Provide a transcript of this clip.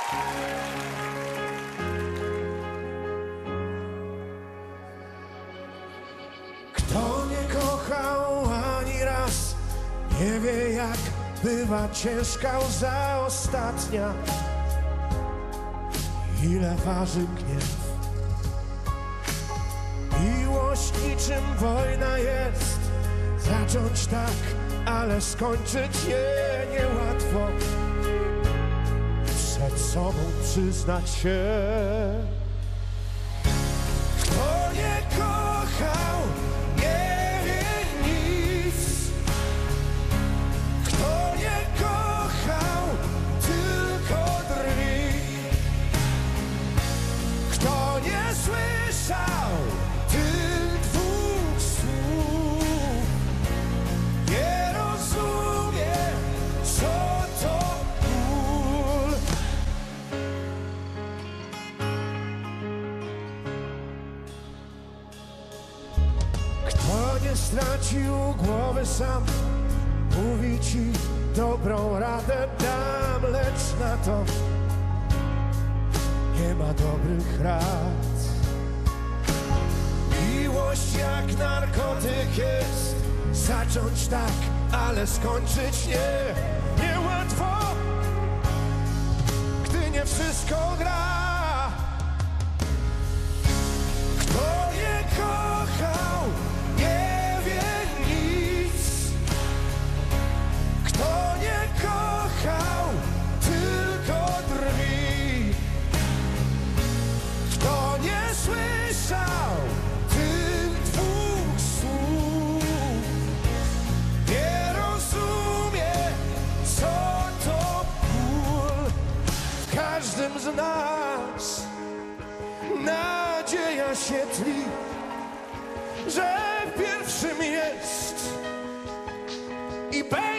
Kto nie kochał ani raz, nie wie, jak bywa ciężka łza ostatnia. Ile waży gniew. Miłość niczym wojna jest. Zacząć tak, ale skończyć niełatwo. Przed sobą przyznać się. Kto nie kochał, nie wie nic. Kto nie kochał, tylko drwi. Kto nie słyszał tych dwóch słów, nie rozumie, co to ból. Kto nie stracił głowy sam, mówi ci dobrą radę dam, lecz na to nie ma dobrych rad. Miłość jak narkotyk jest. Zacząć tak, ale skończyć niełatwo, gdy nie wszystko gra. Kto nie kochał, nie wie nic. Kto nie kochał, tylko drwi. Kto nie słyszał tych dwóch słów, nie rozumie, co to ból. W każdym z nas nadzieja się tli, że pierwszym jest i będzie.